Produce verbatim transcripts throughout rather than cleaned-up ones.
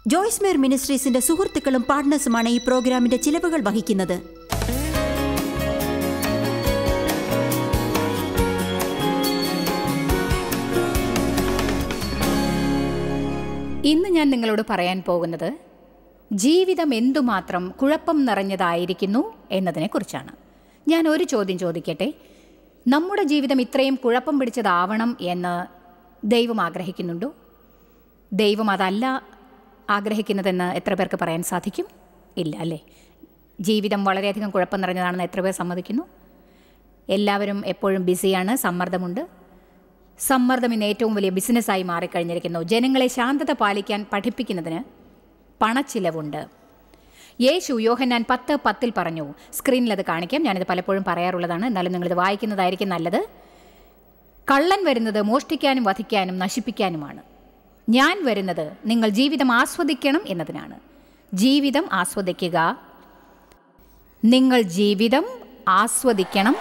ജോയ്സ് മേർ മിനിസ്ട്രീസിന്റെ സുഹൃത്തുക്കളും പാർട്ട്നേഴ്സുമാണ് ഈ പ്രോഗ്രാമിന്റെ ചിലവുകൾ വഹിക്കുന്നത്. ഇന്ന് ഞാൻ നിങ്ങളോട് പറയാൻ പോകുന്നത് ജീവിതം എന്തുമാത്രം കുഴപ്പം നിറഞ്ഞതായിരിക്കുന്നു എന്നതിനെക്കുറിച്ചാണ്. ഞാൻ ഒരു ചോദ്യം ചോദിക്കട്ടെ. നമ്മുടെ ജീവിതം ഇത്രയും കുഴപ്പം പിടിച്ചതാവണം എന്ന് ദൈവം ആഗ്രഹിക്കുന്നുണ്ടോ? ദൈവം അതല്ല ആഗ്രഹിക്കുന്നതെന്ന് എത്ര പേർക്ക് പറയാൻ സാധിക്കും? ഇല്ല അല്ലേ? ജീവിതം വളരെയധികം കുഴപ്പം നിറഞ്ഞതാണെന്ന് എത്ര പേർ സമ്മതിക്കുന്നു? എല്ലാവരും എപ്പോഴും ബിസിയാണ്, സമ്മർദ്ദമുണ്ട്. സമ്മർദ്ദം ഇന്ന് ഏറ്റവും വലിയ ബിസിനസ്സായി മാറിക്കഴിഞ്ഞിരിക്കുന്നു. ജനങ്ങളെ ശാന്തത പാലിക്കാൻ പഠിപ്പിക്കുന്നതിന് പണച്ചിലവുണ്ട്. യേശു യോഹന്നാൻ പത്ത് പത്തിൽ പറഞ്ഞു, സ്ക്രീനിൽ അത് കാണിക്കാം, ഞാനിത് പലപ്പോഴും പറയാറുള്ളതാണ്, എന്നാലും നിങ്ങളിത് വായിക്കുന്നതായിരിക്കും നല്ലത്. കള്ളൻ വരുന്നത് മോഷ്ടിക്കാനും വധിക്കാനും നശിപ്പിക്കാനുമാണ്. ഞാൻ വരുന്നത് നിങ്ങൾ ജീവിതം ആസ്വദിക്കണം എന്നതിനാണ്. ജീവിതം ആസ്വദിക്കുക. നിങ്ങൾ ജീവിതം ആസ്വദിക്കണം.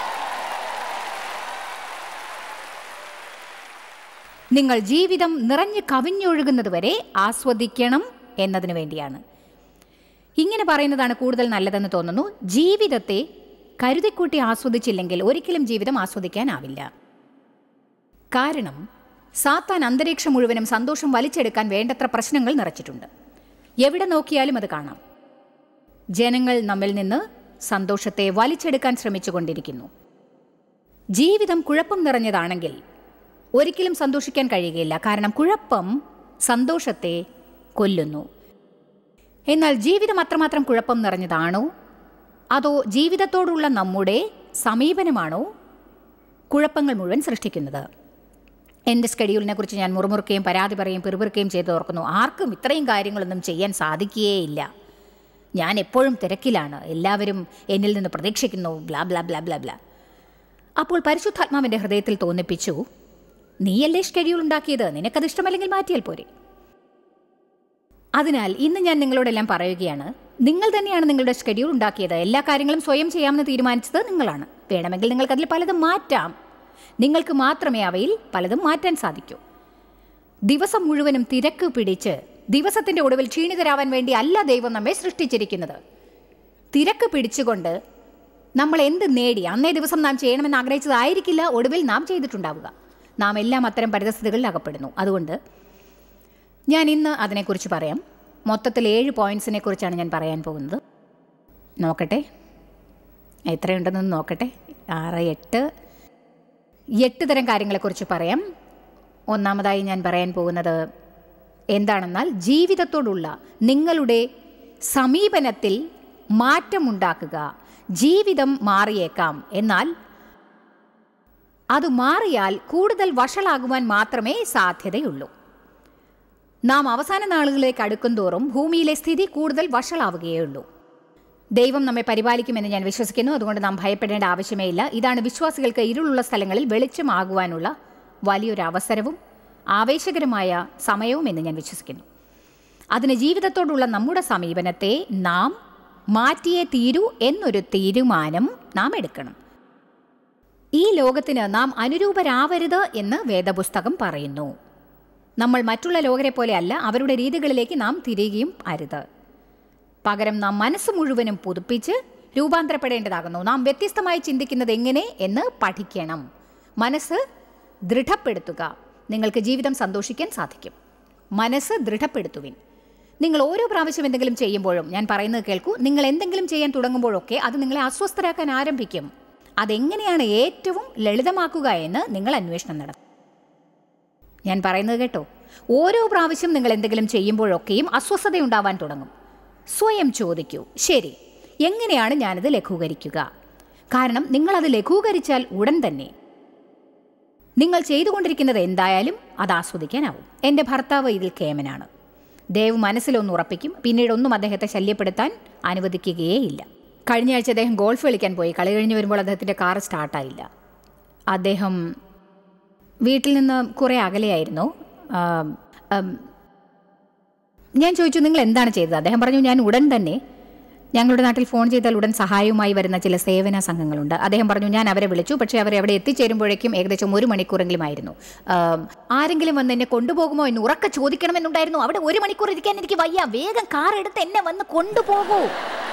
നിങ്ങൾ ജീവിതം നിറഞ്ഞു കവിഞ്ഞൊഴുകുന്നത് വരെ ആസ്വദിക്കണം എന്നതിനു വേണ്ടിയാണ്. ഇങ്ങനെ പറയുന്നതാണ് കൂടുതൽ നല്ലതെന്ന് തോന്നുന്നു. ജീവിതത്തെ കരുതിക്കൂട്ടി ആസ്വദിച്ചില്ലെങ്കിൽ ഒരിക്കലും ജീവിതം ആസ്വദിക്കാനാവില്ല. കാരണം സാത്താൻ അന്തരീക്ഷം മുഴുവനും സന്തോഷം വലിച്ചെടുക്കാൻ വേണ്ടത്ര പ്രശ്നങ്ങൾ നിറച്ചിട്ടുണ്ട്. എവിടെ നോക്കിയാലും അത് കാണാം. ജനങ്ങൾ നമ്മിൽ നിന്ന് സന്തോഷത്തെ വലിച്ചെടുക്കാൻ ശ്രമിച്ചുകൊണ്ടിരിക്കുന്നു. ജീവിതം കുഴപ്പം നിറഞ്ഞതാണെങ്കിൽ ഒരിക്കലും സന്തോഷിക്കാൻ കഴിയുകയില്ല. കാരണം കുഴപ്പം സന്തോഷത്തെ കൊല്ലുന്നു. എന്നാൽ ജീവിതം അത്രമാത്രം കുഴപ്പം നിറഞ്ഞതാണോ, അതോ ജീവിതത്തോടുള്ള നമ്മുടെ സമീപനമാണോ കുഴപ്പങ്ങൾ മുഴുവൻ സൃഷ്ടിക്കുന്നത്? എൻ്റെ സ്കെഡ്യൂളിനെ കുറിച്ച് ഞാൻ മുറുമുറുക്കുകയും പരാതി പറയുകയും പിറുപിറുക്കുകയും ചെയ്ത് ഓർക്കുന്നു. ആർക്കും ഇത്രയും കാര്യങ്ങളൊന്നും ചെയ്യാൻ സാധിക്കുകയില്ല. ഞാൻ എപ്പോഴും തിരക്കിലാണ്, എല്ലാവരും എന്നിൽ നിന്ന് പ്രതീക്ഷിക്കുന്നു, blah blah blah blah blah. അപ്പോൾ പരിശുദ്ധാത്മാവിൻ്റെ ഹൃദയത്തിൽ തോന്നിപ്പിച്ചു, നീയല്ലേ ഷെഡ്യൂൾ ഉണ്ടാക്കിയത്, നിനക്കത് ഇഷ്ടമല്ലെങ്കിൽ മാറ്റിയാൽ പോരെ. അതിനാൽ ഇന്ന് ഞാൻ നിങ്ങളോടെല്ലാം പറയുകയാണ്, നിങ്ങൾ തന്നെയാണ് നിങ്ങളുടെ ഷെഡ്യൂൾ ഉണ്ടാക്കിയത്. എല്ലാ കാര്യങ്ങളും സ്വയം ചെയ്യാമെന്ന് തീരുമാനിച്ചത് നിങ്ങളാണ്. വേണമെങ്കിൽ നിങ്ങൾക്കതിൽ പലതും മാറ്റാം. നിങ്ങൾക്ക് മാത്രമേ അവയിൽ പലതും മാറ്റാൻ സാധിക്കൂ. ദിവസം മുഴുവനും തിരക്ക് പിടിച്ച് ദിവസത്തിൻ്റെ ഒടുവിൽ ക്ഷീണിതരാവാൻ വേണ്ടി അല്ല ദൈവം നമ്മെ സൃഷ്ടിച്ചിരിക്കുന്നത്. തിരക്ക് പിടിച്ചുകൊണ്ട് നമ്മൾ എന്ത് നേടി അന്നേ ദിവസം നാം ചെയ്യണമെന്ന് ആഗ്രഹിച്ചതായിരിക്കില്ല ഒടുവിൽ നാം ചെയ്തിട്ടുണ്ടാവുക. നാം എല്ലാം അത്തരം പരിതസ്ഥിതികളിൽ അകപ്പെടുന്നു. അതുകൊണ്ട് ഞാൻ ഇന്ന് അതിനെക്കുറിച്ച് പറയാം. മൊത്തത്തിൽ ഏഴ് പോയിൻറ്റ്സിനെ കുറിച്ചാണ് ഞാൻ പറയാൻ പോകുന്നത്. നോക്കട്ടെ എത്രയുണ്ടെന്ന് നോക്കട്ടെ. ആറ് എട്ട് എട്ട് തരം കാര്യങ്ങളെക്കുറിച്ച് പറയാം. ഒന്നാമതായി ഞാൻ പറയാൻ പോകുന്നത് എന്താണെന്നാൽ, ജീവിതത്തോടുള്ള നിങ്ങളുടെ സമീപനത്തിൽ മാറ്റമുണ്ടാക്കുക. ജീവിതം മാറിയേക്കാം, എന്നാൽ അത് മാറിയാൽ കൂടുതൽ വഷളാകുവാൻ മാത്രമേ സാധ്യതയുള്ളൂ. നാം അവസാന നാളുകളിലേക്ക് അടുക്കും തോറും ഭൂമിയിലെ സ്ഥിതി കൂടുതൽ വഷളാവുകയുള്ളൂ. ദൈവം നമ്മെ പരിപാലിക്കുമെന്ന് ഞാൻ വിശ്വസിക്കുന്നു. അതുകൊണ്ട് നാം ഭയപ്പെടേണ്ട ആവശ്യമേ ഇല്ല. ഇതാണ് വിശ്വാസികൾക്ക് ഇരുളുള്ള സ്ഥലങ്ങളിൽ വെളിച്ചമാകുവാനുള്ള വലിയൊരു അവസരവും ആവേശകരമായ സമയവും എന്ന് ഞാൻ വിശ്വസിക്കുന്നു. അതിന് ജീവിതത്തോടുള്ള നമ്മുടെ സമീപനത്തെ നാം മാറ്റിയേ തീരൂ എന്നൊരു തീരുമാനം നാം എടുക്കണം. ഈ ലോകത്തിന് നാം അനുരൂപരാവരുത് എന്ന് വേദപുസ്തകം പറയുന്നു. നമ്മൾ മറ്റുള്ള ലോകരെ പോലെ അല്ല, അവരുടെ രീതികളിലേക്ക് നാം തിരികെയും അരുത്. പകരം നാം മനസ്സ് മുഴുവനും പുതുപ്പിച്ച് രൂപാന്തരപ്പെടേണ്ടതാകുന്നു. നാം വ്യത്യസ്തമായി ചിന്തിക്കുന്നത് എങ്ങനെ എന്ന് പഠിക്കണം. മനസ്സ് ദൃഢപ്പെടുത്തുക. നിങ്ങൾക്ക് ജീവിതം സന്തോഷിക്കാൻ സാധിക്കും. മനസ്സ് ദൃഢപ്പെടുത്തുവിൻ. നിങ്ങൾ ഓരോ പ്രാവശ്യം എന്തെങ്കിലും ചെയ്യുമ്പോഴും ഞാൻ പറയുന്നത് കേൾക്കൂ. നിങ്ങൾ എന്തെങ്കിലും ചെയ്യാൻ തുടങ്ങുമ്പോഴൊക്കെ അത് നിങ്ങളെ അസ്വസ്ഥരാക്കാൻ ആരംഭിക്കും. അതെങ്ങനെയാണ് ഏറ്റവും ലളിതമാക്കുക എന്ന് നിങ്ങൾ അന്വേഷണം നടത്തും. ഞാൻ പറയുന്നത് കേട്ടോ. ഓരോ പ്രാവശ്യം നിങ്ങൾ എന്തെങ്കിലും ചെയ്യുമ്പോഴൊക്കെയും അസ്വസ്ഥതയുണ്ടാവാൻ തുടങ്ങും. സ്വയം ചോദിക്കൂ, ശരി, എങ്ങനെയാണ് ഞാനത് ലഘൂകരിക്കുക? കാരണം നിങ്ങളത് ലഘൂകരിച്ചാൽ ഉടൻ തന്നെ നിങ്ങൾ ചെയ്തുകൊണ്ടിരിക്കുന്നത് എന്തായാലും അത് ആസ്വദിക്കാനാവും. എൻ്റെ ഭർത്താവ് ഇതിൽ കേമനാണ്. ദൈവം മനസ്സിലൊന്ന് ഉറപ്പിക്കും, പിന്നീട് ഒന്നും അദ്ദേഹത്തെ ശല്യപ്പെടുത്താൻ അനുവദിക്കുകയേ ഇല്ല. കഴിഞ്ഞ ആഴ്ച അദ്ദേഹം ഗോൾഫ് കളിക്കാൻ പോയി. കളി കഴിഞ്ഞ് വരുമ്പോൾ അദ്ദേഹത്തിൻ്റെ കാർ സ്റ്റാർട്ടായില്ല. അദ്ദേഹം വീട്ടിൽ നിന്ന് കുറേ അകലെയായിരുന്നു. ഞാൻ ചോദിച്ചു, നിങ്ങൾ എന്താണ് ചെയ്തത്? അദ്ദേഹം പറഞ്ഞു, ഞാൻ ഉടൻ തന്നെ ഞങ്ങളുടെ നാട്ടിൽ ഫോൺ ചെയ്താൽ ഉടൻ സഹായവുമായി വരുന്ന ചില സേവന സംഘങ്ങളുണ്ട്. അദ്ദേഹം പറഞ്ഞു, ഞാൻ അവരെ വിളിച്ചു, പക്ഷേ അവർ അവിടെ എത്തിച്ചേരുമ്പോഴേക്കും ഏകദേശം ഒരു മണിക്കൂറെങ്കിലും ആയിരുന്നു. ആരെങ്കിലും വന്ന് എന്നെ കൊണ്ടുപോകുമോ എന്ന് ഉറക്കെ ചോദിക്കണമെന്നുണ്ടായിരുന്നു. അവിടെ ഒരു മണിക്കൂർ ഇരിക്കാൻ എനിക്ക് വയ്യ, വേഗം കാർ എടുത്ത് എന്നെ വന്ന് കൊണ്ടുപോകൂ.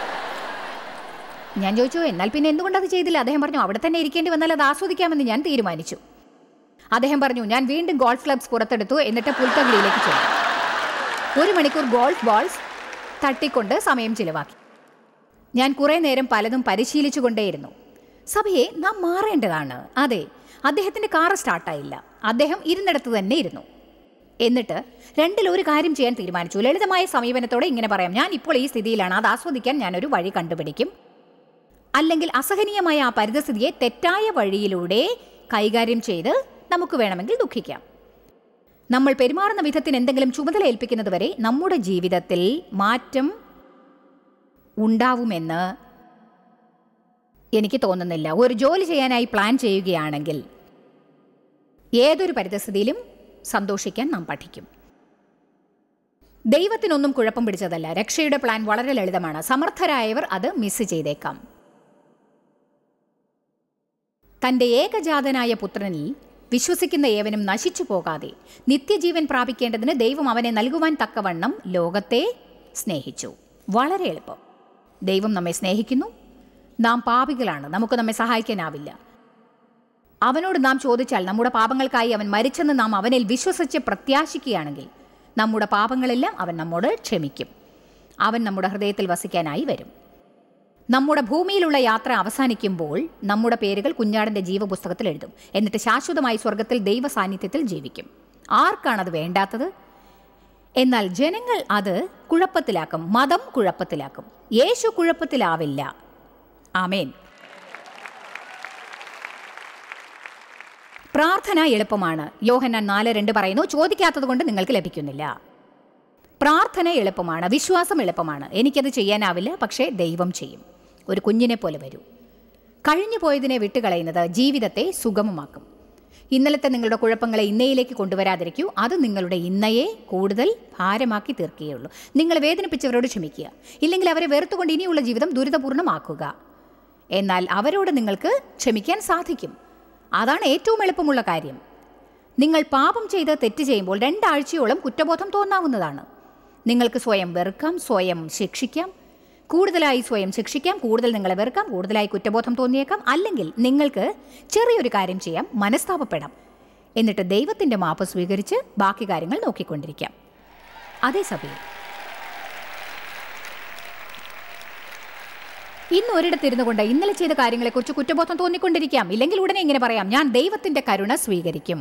ഞാൻ ചോദിച്ചു, എന്നാൽ പിന്നെ എന്തുകൊണ്ട് അത് ചെയ്തില്ല? അദ്ദേഹം പറഞ്ഞു, അവിടെ തന്നെ ഇരിക്കേണ്ടി വന്നാൽ അത് ആസ്വദിക്കാമെന്ന് ഞാൻ തീരുമാനിച്ചു. അദ്ദേഹം പറഞ്ഞു, ഞാൻ വീണ്ടും ഗോൾഫ് ക്ലബ്സ് പുറത്തെടുത്തു, എന്നിട്ട് പുൽത്തകിടിയിലേക്ക് ചെന്നു. ഒരു മണിക്കൂർ ഗോൾഫ് ബോൾസ് തട്ടിക്കൊണ്ട് സമയം ചിലവാക്കി. ഞാൻ കുറേ നേരം പലതും പരിശീലിച്ചു കൊണ്ടേയിരുന്നു. സഭയെ നാം മാറേണ്ടതാണ്. അതെ, അദ്ദേഹത്തിൻ്റെ കാറ് സ്റ്റാർട്ടായില്ല. അദ്ദേഹം ഇരുന്നിടത്ത് തന്നെ ഇരുന്നു. എന്നിട്ട് രണ്ടിലൊരു കാര്യം ചെയ്യാൻ തീരുമാനിച്ചു. ലളിതമായ സമീപനത്തോടെ ഇങ്ങനെ പറയാം, ഞാൻ ഇപ്പോൾ ഈ സ്ഥിതിയിലാണ്, അത് ആസ്വദിക്കാൻ ഞാനൊരു വഴി കണ്ടുപിടിക്കും. അല്ലെങ്കിൽ അസഹനീയമായ ആ പരിതസ്ഥിതിയെ തെറ്റായ വഴിയിലൂടെ കൈകാര്യം ചെയ്ത് നമുക്ക് വേണമെങ്കിൽ ദുഃഖിക്കാം. നമ്മൾ പെരുമാറുന്ന വിധത്തിന് എന്തെങ്കിലും ചുമതല ഏൽപ്പിക്കുന്നത് വരെ നമ്മുടെ ജീവിതത്തിൽ മാറ്റം ഉണ്ടാവുമെന്ന് എനിക്ക് തോന്നുന്നില്ല. ഒരു ജോലി ചെയ്യാനായി പ്ലാൻ ചെയ്യുകയാണെങ്കിൽ ഏതൊരു പരിതസ്ഥിതിയിലും സന്തോഷിക്കാൻ നാം പഠിക്കും. ദൈവത്തിനൊന്നും കുഴപ്പം പിടിച്ചതല്ല. രക്ഷയുടെ പ്ലാൻ വളരെ ലളിതമാണ്. സമർത്ഥരായവർ അത് മിസ് ചെയ്തേക്കാം. തൻ്റെ ഏകജാതനായ പുത്രനിൽ വിശ്വസിക്കുന്ന ഏവനും നശിച്ചു പോകാതെ നിത്യജീവൻ പ്രാപിക്കേണ്ടതിന് ദൈവം അവനെ നൽകുവാൻ തക്കവണ്ണം ലോകത്തെ സ്നേഹിച്ചു. വളരെ എളുപ്പം. ദൈവം നമ്മെ സ്നേഹിക്കുന്നു. നാം പാപികളാണ്. നമുക്ക് നമ്മെ സഹായിക്കാനാവില്ല. അവനോട് നാം ചോദിച്ചാൽ നമ്മുടെ പാപങ്ങൾക്കായി അവൻ മരിച്ചെന്ന് നാം അവനിൽ വിശ്വസിച്ച് പ്രത്യാശിക്കുകയാണെങ്കിൽ നമ്മുടെ പാപങ്ങളെല്ലാം അവൻ നമ്മോട് ക്ഷമിക്കും. അവൻ നമ്മുടെ ഹൃദയത്തിൽ വസിക്കാനായി വരും. നമ്മുടെ ഭൂമിയിലുള്ള യാത്ര അവസാനിക്കുമ്പോൾ നമ്മുടെ പേരുകൾ കുഞ്ഞാടിൻ്റെ ജീവപുസ്തകത്തിൽ എഴുതും. എന്നിട്ട് ശാശ്വതമായി സ്വർഗത്തിൽ ദൈവ സാന്നിധ്യത്തിൽ ജീവിക്കും. ആർക്കാണത് വേണ്ടാത്തത്? എന്നാൽ ജനങ്ങൾ അത് കുഴപ്പത്തിലാക്കും. മതം കുഴപ്പത്തിലാക്കും. യേശു കുഴപ്പത്തിലാവില്ല. ആമേൻ. പ്രാർത്ഥന എളുപ്പമാണ്. യോഹന്നാൻ നാല് രണ്ട് പറയുന്നു, ചോദിക്കാത്തത് കൊണ്ട് നിങ്ങൾക്ക് ലഭിക്കുന്നില്ല. പ്രാർത്ഥന എളുപ്പമാണ്. വിശ്വാസം എളുപ്പമാണ്. എനിക്കത് ചെയ്യാനാവില്ല, പക്ഷേ ദൈവം ചെയ്യും. ഒരു കുഞ്ഞിനെ പോലെ വരൂ. കഴിഞ്ഞു പോയതിനെ വിട്ടുകളയുന്നത് ജീവിതത്തെ സുഗമമാക്കും. ഇന്നലത്തെ നിങ്ങളുടെ കുഴപ്പങ്ങളെ ഇന്നയിലേക്ക് കൊണ്ടുവരാതിരിക്കൂ. അത് നിങ്ങളുടെ ഇന്നയെ കൂടുതൽ ഭാരമാക്കി തീർക്കുകയുള്ളൂ. നിങ്ങൾ വേദനിപ്പിച്ചവരോട് ക്ഷമിക്കുക. ഇല്ലെങ്കിൽ അവരെ വെറുത്തുകൊണ്ട് ഇനിയുള്ള ജീവിതം ദുരിതപൂർണ്ണമാക്കുക. എന്നാൽ അവരോട് നിങ്ങൾക്ക് ക്ഷമിക്കാൻ സാധിക്കും. അതാണ് ഏറ്റവും എളുപ്പമുള്ള കാര്യം. നിങ്ങൾ പാപം ചെയ്ത് തെറ്റ് ചെയ്യുമ്പോൾ രണ്ടാഴ്ചയോളം കുറ്റബോധം തോന്നാവുന്നതാണ്. നിങ്ങൾക്ക് സ്വയം വെറുക്കാം, സ്വയം ശിക്ഷിക്കാം. കൂടുതലായി സ്വയം ശിക്ഷിക്കാം, കൂടുതൽ നിങ്ങളെ വെറുക്കാം, കൂടുതലായി കുറ്റബോധം തോന്നിയേക്കാം. അല്ലെങ്കിൽ നിങ്ങൾക്ക് ചെറിയൊരു കാര്യം ചെയ്യാം, മനസ്താപപ്പെടാം. എന്നിട്ട് ദൈവത്തിൻ്റെ മാപ്പ് സ്വീകരിച്ച് ബാക്കി കാര്യങ്ങൾ നോക്കിക്കൊണ്ടിരിക്കാം. അതേ സഭയിൽ ഇന്ന് ഒരിടത്തിരുന്നു കൊണ്ട് ഇന്നലെ ചെയ്ത കാര്യങ്ങളെക്കുറിച്ച് കുറ്റബോധം തോന്നിക്കൊണ്ടിരിക്കാം. ഇല്ലെങ്കിൽ ഉടനെ ഇങ്ങനെ പറയാം, ഞാൻ ദൈവത്തിൻ്റെ കരുണ സ്വീകരിക്കും.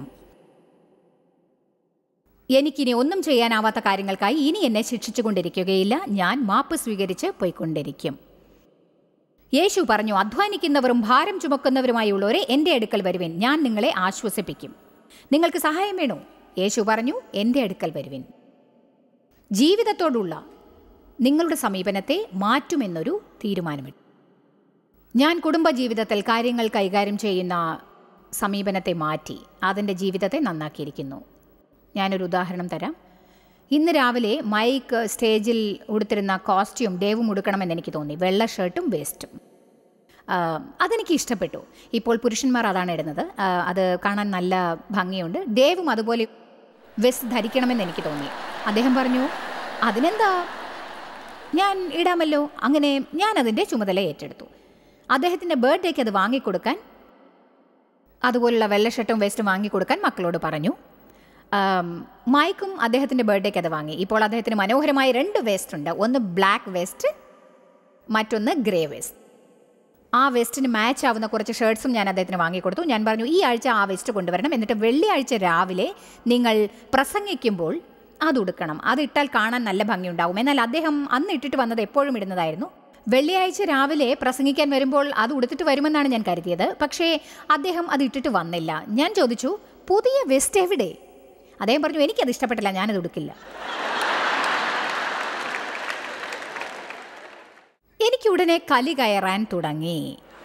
എനിക്കിനി ഒന്നും ചെയ്യാനാവാത്ത കാര്യങ്ങൾക്കായി ഇനി എന്നെ ശിക്ഷിച്ചു കൊണ്ടിരിക്കുകയില്ല. ഞാൻ മാപ്പ് സ്വീകരിച്ച് പോയിക്കൊണ്ടിരിക്കും. യേശു പറഞ്ഞു, അധ്വാനിക്കുന്നവരും ഭാരം ചുമക്കുന്നവരുമായുള്ളവരെ എൻ്റെ അടുക്കൽ വരുവിൻ, ഞാൻ നിങ്ങളെ ആശ്വസിപ്പിക്കും. നിങ്ങൾക്ക് സഹായം വേണോ? യേശു പറഞ്ഞു, എൻ്റെ അടുക്കൽ വരുവിൻ. ജീവിതത്തോടുള്ള നിങ്ങളുടെ സമീപനത്തെ മാറ്റുമെന്നൊരു തീരുമാനമെടുത്തു. ഞാൻ കുടുംബജീവിതത്തിൽ കാര്യങ്ങൾ കൈകാര്യം ചെയ്യുന്ന സമീപനത്തെ മാറ്റി അതിൻ്റെ ജീവിതത്തെ നന്നാക്കിയിരിക്കുന്നു. ഞാനൊരു ഉദാഹരണം തരാം. ഇന്ന് രാവിലെ മൈക്ക് സ്റ്റേജിൽ ഉടുത്തിരുന്ന കോസ്റ്റ്യൂം ദേവും ഉടുക്കണമെന്ന് എനിക്ക് തോന്നി. വെള്ള ഷർട്ടും വേസ്റ്റും. അതെനിക്ക് ഇഷ്ടപ്പെട്ടു. ഇപ്പോൾ പുരുഷന്മാർ അതാണ് ഇടുന്നത്. അത് കാണാൻ നല്ല ഭംഗിയുണ്ട്. ദേവും അതുപോലെ വെസ്റ്റ് ധരിക്കണമെന്ന് എനിക്ക് തോന്നി. അദ്ദേഹം പറഞ്ഞു, അതിനെന്താ, ഞാൻ ഇടാമല്ലോ. അങ്ങനെ ഞാൻ അതിൻ്റെ ചുമതല ഏറ്റെടുത്തു. അദ്ദേഹത്തിൻ്റെ ബർത്ത്ഡേക്ക് അത് വാങ്ങിക്കൊടുക്കാൻ, അതുപോലുള്ള വെള്ള ഷർട്ടും വേസ്റ്റും വാങ്ങിക്കൊടുക്കാൻ മക്കളോട് പറഞ്ഞു. മൈക്കും അദ്ദേഹത്തിൻ്റെ ബർത്ത്ഡേക്ക് അത് വാങ്ങി. ഇപ്പോൾ അദ്ദേഹത്തിന് മനോഹരമായ രണ്ട് വേസ്റ്റ് ഉണ്ട്. ഒന്ന് ബ്ലാക്ക് വേസ്റ്റ്, മറ്റൊന്ന് ഗ്രേ വേസ്റ്റ്. ആ വേസ്റ്റിന് മാച്ച് ആവുന്ന കുറച്ച് ഷർട്ട്സും ഞാൻ അദ്ദേഹത്തിന് വാങ്ങിക്കൊടുത്തു. ഞാൻ പറഞ്ഞു, ഈ ആഴ്ച ആ വേസ്റ്റ് കൊണ്ടുവരണം. എന്നിട്ട് വെള്ളിയാഴ്ച രാവിലെ നിങ്ങൾ പ്രസംഗിക്കുമ്പോൾ അത് ഉടുക്കണം. അതിട്ടാൽ കാണാൻ നല്ല ഭംഗിയുണ്ടാവും. എന്നാൽ അദ്ദേഹം അന്ന് ഇട്ടിട്ട് വന്നത് എപ്പോഴും ഇടുന്നതായിരുന്നു. വെള്ളിയാഴ്ച രാവിലെ പ്രസംഗിക്കാൻ വരുമ്പോൾ അത് ഉടുത്തിട്ട് വരുമെന്നാണ് ഞാൻ കരുതിയത്. പക്ഷേ അദ്ദേഹം അത് ഇട്ടിട്ട് വന്നില്ല. ഞാൻ ചോദിച്ചു, പുതിയ വെസ്റ്റ് എവിടെ? അദ്ദേഹം പറഞ്ഞു, എനിക്കത് ഇഷ്ടപ്പെട്ടില്ല, ഞാനത് ഉടുക്കില്ല. എനിക്ക് ഉടനെ കലി കയറാൻ തുടങ്ങി.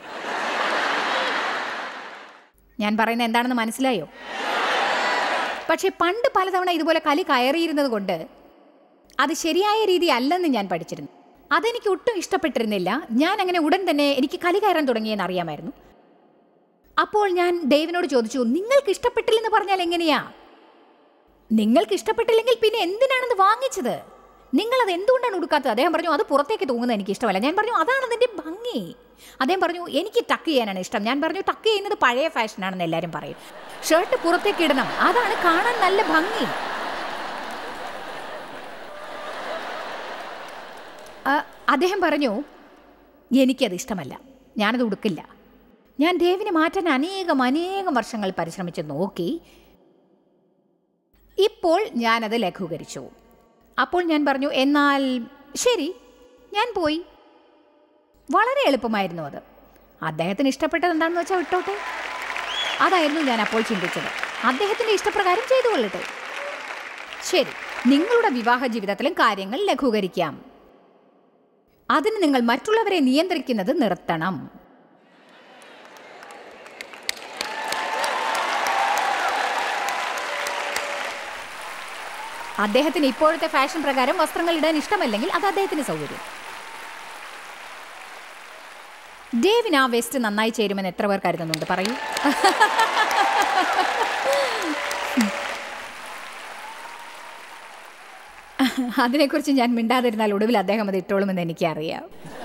ഞാൻ പറയുന്നത് എന്താണെന്ന് മനസ്സിലായോ? പക്ഷേ പണ്ട് പലതവണ ഇതുപോലെ കലി കയറിയിരുന്നത് കൊണ്ട് അത് ശരിയായ രീതി അല്ലെന്ന് ഞാൻ പഠിച്ചിരുന്നു. അതെനിക്ക് ഒട്ടും ഇഷ്ടപ്പെട്ടിരുന്നില്ല. ഞാൻ അങ്ങനെ ഉടൻ തന്നെ എനിക്ക് കലി കയറാൻ തുടങ്ങിയെന്ന് അറിയാമായിരുന്നു. അപ്പോൾ ഞാൻ ഡേവിനോട് ചോദിച്ചു, നിങ്ങൾക്ക് ഇഷ്ടപ്പെട്ടില്ലെന്ന് പറഞ്ഞാൽ എങ്ങനെയാ? നിങ്ങൾക്ക് ഇഷ്ടപ്പെട്ടില്ലെങ്കിൽ പിന്നെ എന്തിനാണെന്ന് വാങ്ങിച്ചത്? നിങ്ങളത് എന്തുകൊണ്ടാണ് ഉടുക്കാത്തത്? അദ്ദേഹം പറഞ്ഞു, അത് പുറത്തേക്ക് തൂങ്ങുന്നത് എനിക്ക് ഇഷ്ടമല്ല. ഞാൻ പറഞ്ഞു, അതാണ് അതിൻ്റെ ഭംഗി. അദ്ദേഹം പറഞ്ഞു, എനിക്ക് ടക്ക് ചെയ്യാനാണ് ഇഷ്ടം. ഞാൻ പറഞ്ഞു, ടക്ക് ചെയ്യുന്നത് പഴയ ഫാഷനാണെന്ന് എല്ലാവരും പറയും. ഷർട്ട് പുറത്തേക്ക് ഇടണം, അതാണ് കാണാൻ നല്ല ഭംഗി. അദ്ദേഹം പറഞ്ഞു, എനിക്കത് ഇഷ്ടമല്ല, ഞാനത് ഉടുക്കില്ല. ഞാൻ ദേവിനെ മാറ്റാൻ അനേകം അനേകം വർഷങ്ങൾ പരിശ്രമിച്ച് നോക്കി. ഇപ്പോൾ ഞാനത് ലഘൂകരിച്ചു. അപ്പോൾ ഞാൻ പറഞ്ഞു, എന്നാൽ ശരി, ഞാൻ പോയി. വളരെ എളുപ്പമായിരുന്നു അത്. അദ്ദേഹത്തിന് ഇഷ്ടപ്പെട്ടത് എന്താണെന്ന് വെച്ചാൽ വിട്ടോട്ടെ. അതായിരുന്നു ഞാൻ അപ്പോൾ ചിന്തിച്ചത്. അദ്ദേഹത്തിൻ്റെ ഇഷ്ടപ്രകാരം ചെയ്തു കൊള്ളട്ടെ. ശരി, നിങ്ങളുടെ വിവാഹ ജീവിതത്തിലും കാര്യങ്ങൾ ലഘൂകരിക്കാം. അതിന് നിങ്ങൾ മറ്റുള്ളവരെ നിയന്ത്രിക്കുന്നത് നിർത്തണം. അദ്ദേഹത്തിന് ഇപ്പോഴത്തെ ഫാഷൻ പ്രകാരം വസ്ത്രങ്ങൾ ഇടാൻ ഇഷ്ടമല്ലെങ്കിൽ അത് അദ്ദേഹത്തിന് സൗകര്യം. ഡേവിന് ആ വെസ്റ്റ് നന്നായി ചേരുമെന്ന് എത്ര പേർ കരുതുന്നുണ്ട്? പറയൂ. അതിനെക്കുറിച്ച് ഞാൻ മിണ്ടാതിരുന്നാൽ ഒടുവിൽ അദ്ദേഹം അത് ഇട്ടോളുമെന്ന് എനിക്കറിയാം.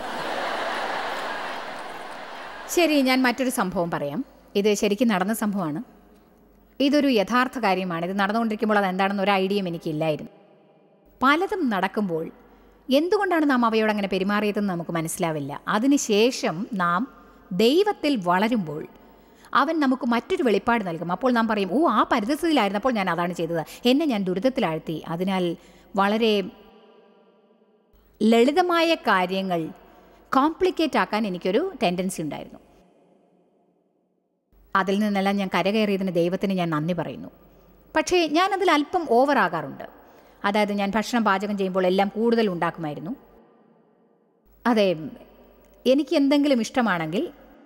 ശരി, ഞാൻ മറ്റൊരു സംഭവം പറയാം. ഇത് ശരിക്കും നടന്ന സംഭവമാണ്. ഇതൊരു യഥാർത്ഥ കാര്യമാണ്. ഇത് നടന്നുകൊണ്ടിരിക്കുമ്പോൾ അതെന്താണെന്ന് ഒരു ഐഡിയയും എനിക്കില്ലായിരുന്നു. പലതും നടക്കുമ്പോൾ എന്തുകൊണ്ടാണ് നാം അവയോട് അങ്ങനെ പെരുമാറിയതെന്ന് നമുക്ക് മനസ്സിലാവില്ല. അതിനുശേഷം നാം ദൈവത്തിൽ വളരുമ്പോൾ അവൻ നമുക്ക് മറ്റൊരു വെളിപ്പാട് നൽകും. അപ്പോൾ നാം പറയും, ഓ, ആ പരിതസ്ഥിതിയിലായിരുന്നപ്പോൾ ഞാൻ അതാണ് ചെയ്തത്, എന്നെ ഞാൻ ദുരിതത്തിലാഴ്ത്തി. അതിനാൽ വളരെ ലളിതമായ കാര്യങ്ങൾ കോംപ്ലിക്കേറ്റ് ആക്കാൻ എനിക്കൊരു ടെൻഡൻസി ഉണ്ടായിരുന്നു. അതിൽ നിന്നെല്ലാം ഞാൻ കരകയറിയതിന് ദൈവത്തിന് ഞാൻ നന്ദി പറയുന്നു. പക്ഷേ ഞാൻ അതിൽ അല്പം ഓവറാകാറുണ്ട്. അതായത് ഞാൻ ഭക്ഷണം പാചകം ചെയ്യുമ്പോൾ എല്ലാം കൂടുതൽ ഉണ്ടാക്കുമായിരുന്നു. അതെ, എനിക്ക് എന്തെങ്കിലും ഇഷ്ടമാണെങ്കിൽ